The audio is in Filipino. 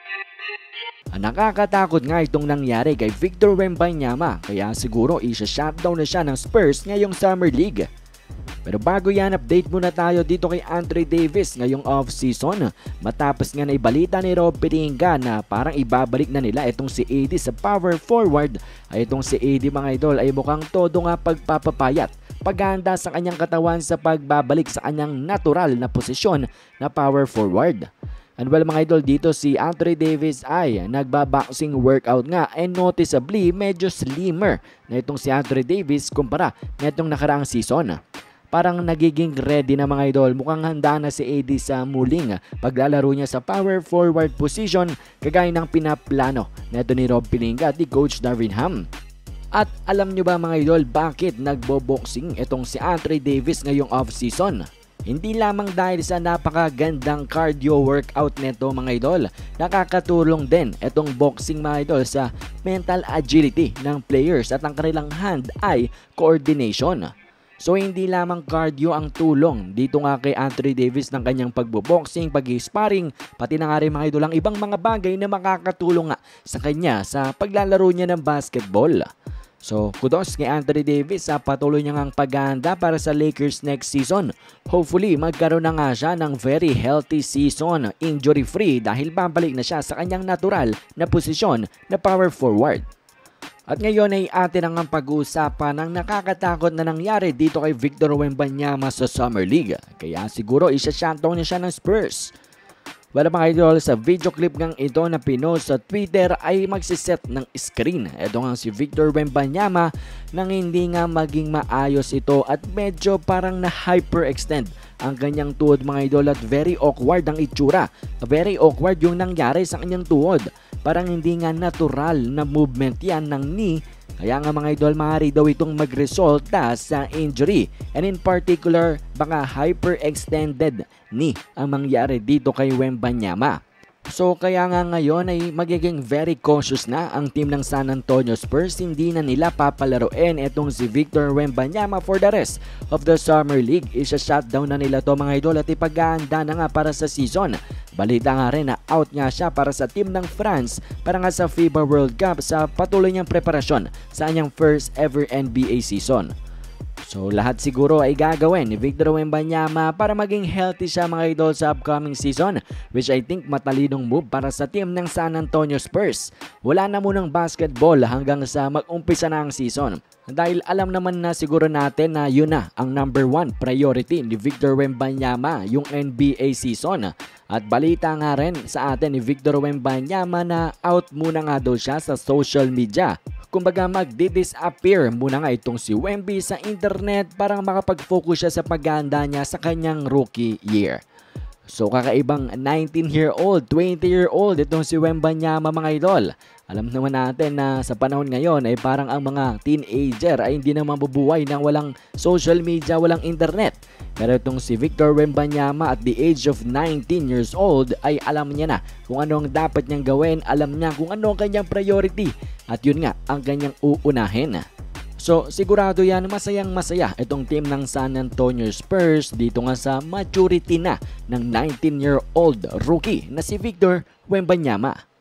Nakakatakot nga itong nangyari kay Victor Wembanyama, kaya siguro isa-shutdown na siya ng Spurs ngayong Summer League. Pero bago yan, update muna tayo dito kay Anthony Davis ngayong off-season. Matapos nga na ibalita ni Rob Pelinka na parang ibabalik na nila itong si AD sa power forward, ay itong si AD mga idol ay mukhang todo nga pagpapapayat, paghahanda sa kanyang katawan sa pagbabalik sa kanyang natural na posisyon na power forward. And well mga idol, dito si Anthony Davis ay nagbaboxing workout nga and noticeably medyo slimmer na itong si Anthony Davis kumpara na itong nakaraang season. Parang nagiging ready na mga idol, mukhang handa na si AD sa muling paglalaro niya sa power forward position kagaya ng pinaplano na ito ni Rob Pelinka at ni Coach Darvin Ham. At alam nyo ba mga idol bakit nagbo-boxing itong si Anthony Davis ngayong off-season? Hindi lamang dahil sa napakagandang cardio workout nito mga idol, nakakatulong din itong boxing mga idol sa mental agility ng players at ang kanilang hand-eye coordination. So hindi lamang cardio ang tulong dito nga kay Anthony Davis ng kanyang pagboboxing, pag-sparring, pati na nga rin mga idol ang ibang mga bagay na makakatulong nga sa kanya sa paglalaro niya ng basketball. So, kudos kay Anthony Davis sa patuloy niyang paghahanda para sa Lakers next season. Hopefully, magkaroon na nga siya ng very healthy season, injury-free dahil babalik na siya sa kanyang natural na posisyon na power forward. At ngayon ay atin ang pag-uusapan ng nakakatakot na nangyari dito kay Victor Wembanyama sa Summer League. Kaya siguro isa-shutdown niya siya ng Spurs. Well mga idol, sa video clip ng ito na pinost sa Twitter ay magsiset ng screen. Ito nga si Victor Wembanyama nang hindi nga maging maayos ito at medyo parang na hyperextend ang kanyang tuhod mga idol at very awkward ang itsura. Very awkward yung nangyari sa kanyang tuhod. Parang hindi nga natural na movement yan ng knee. Kaya nga mga idol, maaari daw itong magresulta sa injury. And in particular, baka hyperextended knee ang mangyari dito kay Wembanyama. So kaya nga ngayon ay magiging very cautious na ang team ng San Antonio Spurs. Hindi na nila papalaruin itong si Victor Wembanyama for the rest of the Summer League. Isa-shutdown na nila to mga idol at ipaghahanda na nga para sa season. Balita nga rin na out nga siya para sa team ng France para nga sa FIBA World Cup sa patuloy niyang preparasyon sa kanyang first ever NBA season. So lahat siguro ay gagawin ni Victor Wembanyama para maging healthy siya mga idol sa upcoming season, which I think matalinong move para sa team ng San Antonio Spurs. Wala na munang basketball hanggang sa mag-umpisa na ang season. Dahil alam naman na siguro natin na yun na ang number 1 priority ni Victor Wembanyama, yung NBA season. At balita nga rin sa atin ni Victor Wembanyama na out muna nga daw siya sa social media. Kumbaga magdi-disappear muna nga itong si Wemby sa internet para makapag-focus siya sa paghahanda niya sa kanyang rookie year. So kakaibang 19-year-old, 20-year-old itong si Wembanyama mga idol. Alam naman natin na sa panahon ngayon ay parang ang mga teenager ay hindi na mabubuhay ng walang social media, walang internet. Pero itong si Victor Wembanyama at the age of 19 years old ay alam niya na kung ano ang dapat niyang gawin, alam niya kung ano ang kanyang priority at yun nga ang kanyang uunahin. So sigurado yan masayang masaya itong team ng San Antonio Spurs dito nga sa maturity na ng 19-year-old rookie na si Victor Wembanyama.